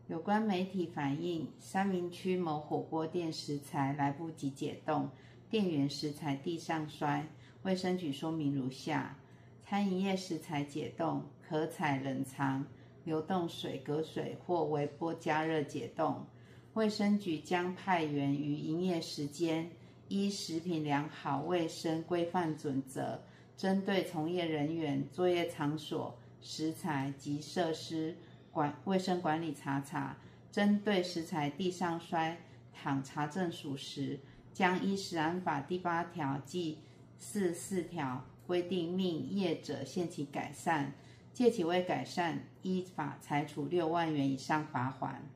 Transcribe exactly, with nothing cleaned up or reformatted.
有关媒体反映，三民区某火锅店食材来不及解冻，店员食材地上摔。卫生局说明如下：餐饮业食材解冻，可采冷藏、流动水、隔水或微波加热解冻。卫生局将派员于营业时间，依食品良好卫生规范准则，针对从业人员、作业场所、食材及设施管卫生管理查查，针对食材地上摔，倘查证属实，将依食安法第八条暨四十四条规定，命业者限期改善，届期未改善，依法裁处六万元以上罚锾。